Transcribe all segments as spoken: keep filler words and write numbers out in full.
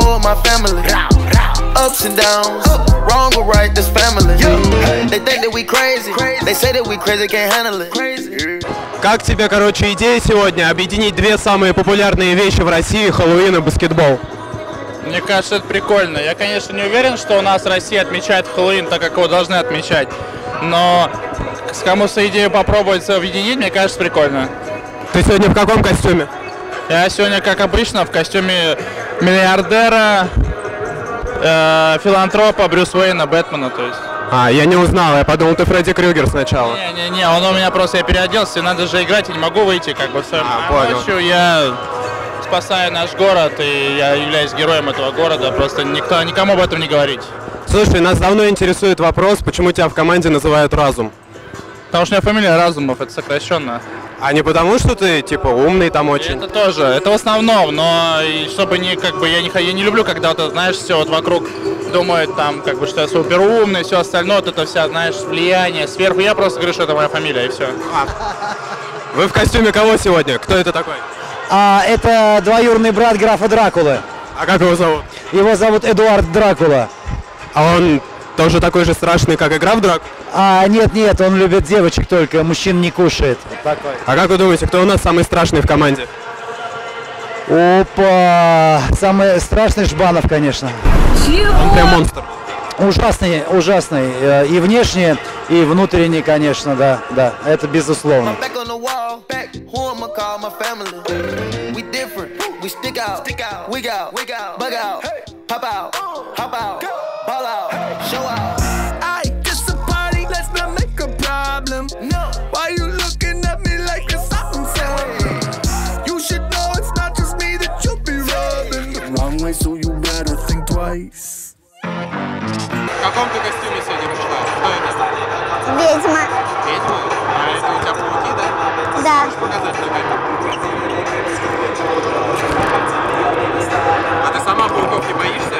for my family. Ups and downs, wrong or right, this family. They think that we crazy, they say that we crazy, can't handle it. Как тебе, короче, идея сегодня объединить две самые популярные вещи в России — Хэллоуин и баскетбол? Мне кажется, это прикольно. Я, конечно, не уверен, что у нас Россия отмечает Хэллоуин так, как его должны отмечать. Но кому с идеей попробовать объединить, мне кажется, прикольно. Ты сегодня в каком костюме? Я сегодня, как обычно, в костюме миллиардера, э, филантропа, Брюс Уэйна, Бэтмена, то есть. А, я не узнал, я подумал, ты Фредди Крюгер сначала. Не-не-не, он у меня просто, я переоделся, надо же играть, и не могу выйти, как бы, все. А, а ночью я спасаю наш город, и я являюсь героем этого города, просто никто, никому об этом не говорить. Слушай, нас давно интересует вопрос, почему тебя в команде называют Разум? Потому что у меня фамилия Разумов, это сокращенно. А не потому, что ты, типа, умный там очень? Это тоже, это в основном, но и чтобы не, как бы, я не, я не люблю, когда, вот, знаешь, все вот вокруг думают, там, как бы, что я супер умный, все остальное, вот это вся, знаешь, влияние сверху. Я просто говорю, что это моя фамилия, и все. А. Вы в костюме кого сегодня? Кто это такой? А, это двоюродный брат графа Дракулы. А как его зовут? Его зовут Эдуард Дракула. А он тоже такой же страшный, как и граф Дракула? А, нет, нет, он любит девочек только, мужчин не кушает. Вот такой. А как вы думаете, кто у нас самый страшный в команде? Опа! Самый страшный Жбанов, конечно. Он прям монстр. Ужасный, ужасный. И внешне, и внутренне, конечно, да, да, это безусловно. В каком ты костюме сегодня пришла? Кто это? Ведьма. Ведьма? А это у тебя пауки, да? Да. Можешь показать на камеру? А ты сама пауков не боишься?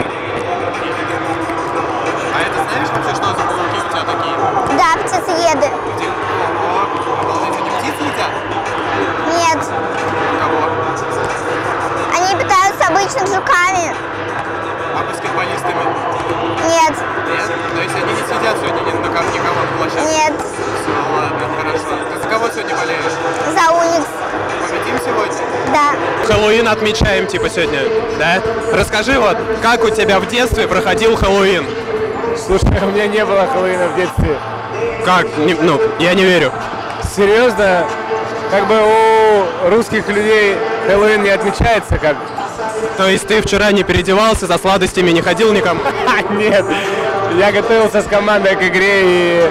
А это знаешь вообще, что за пауки у тебя такие? Да, птицееды. Где? О, обалдеть, они птицы едят? Нет. Кого? Они питаются обычно жуками. А баскетболистами? Нет. Нет? То есть они не сидят сегодня ни на кого, никого на площадке? Нет. Все, ладно, хорошо. Ты за кого сегодня болеешь? За Уникс. Победим сегодня? Да. Хэллоуин отмечаем, типа, сегодня, да? Расскажи, вот, как у тебя в детстве проходил Хэллоуин? Слушай, у меня не было Хэллоуина в детстве. Как? Не, ну, я не верю. Серьезно? Как бы у русских людей Хэллоуин не отмечается, как? То есть ты вчера не переодевался, за сладостями не ходил никому? Нет, я готовился с командой к игре и...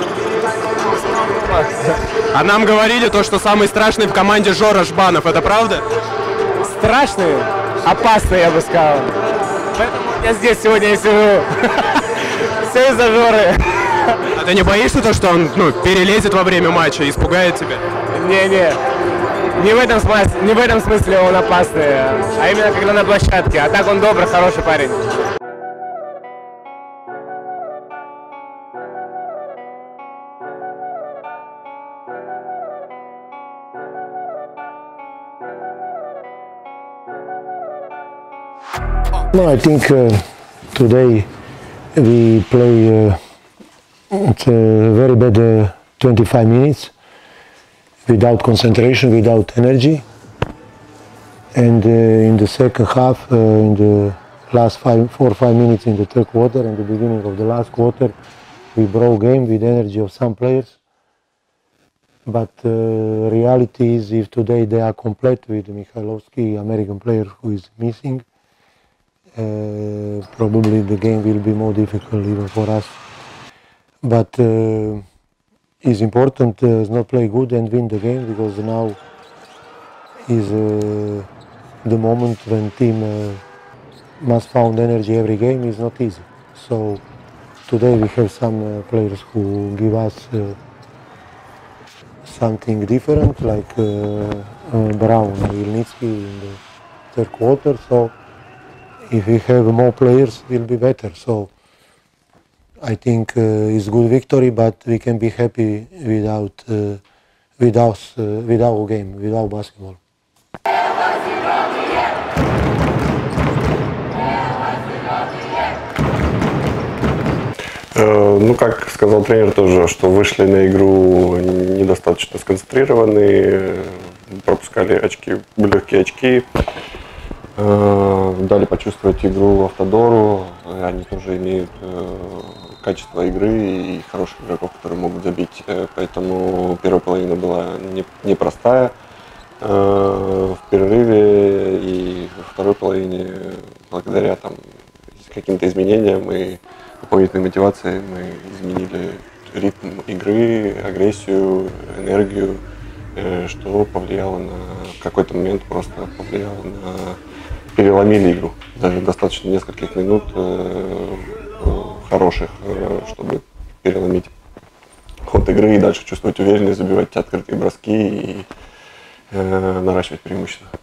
А нам говорили то, что самый страшный в команде Жора Жбанов, это правда? Страшный? Опасный, я бы сказал. Поэтому я здесь сегодня и сижу. Все из-за Жоры. А ты не боишься то, что он, ну, перелезет во время матча, испугает тебя? Не-не. Не в этом смысле, не в этом смысле он опасный, а именно когда на площадке. А так он добрый, хороший парень. No, I think uh, today we play uh, it's a very bad uh, twenty-five minutes. Without concentration, without energy, and uh, in the second half, uh, in the last five, four or five minutes in the third quarter and the beginning of the last quarter, we broke game with energy of some players. But uh, reality is, if today they are complete with Mikhailovsky, American player who is missing, uh, probably the game will be more difficult even for us. But uh, it's important uh, not play good and win the game, because now is uh, the moment when team uh, must found energy every game. Is not easy. So today we have some uh, players who give us uh, something different, like uh, uh, Brown and Ilnitsky in the third quarter. So if we have more players, it will be better. So I think uh, it's good victory, but we can be happy without uh, without uh, without game, without basketball. Ну, как сказал тренер тоже, что вышли на игру недостаточно сконцентрированные, пропускали очки, легкие очки, дали почувствовать игру Автодору. Они тоже имеют качество игры и хороших игроков, которые могут забить. Поэтому первая половина была непростая в перерыве, и во второй половине, благодаря там каким-то изменениям и дополнительной мотивации, мы изменили ритм игры, агрессию, энергию, что повлияло на в какой-то момент просто повлияло на переломили игру. Даже достаточно нескольких минут хороших, чтобы переломить ход игры и дальше чувствовать уверенность, забивать открытые броски и наращивать преимущество.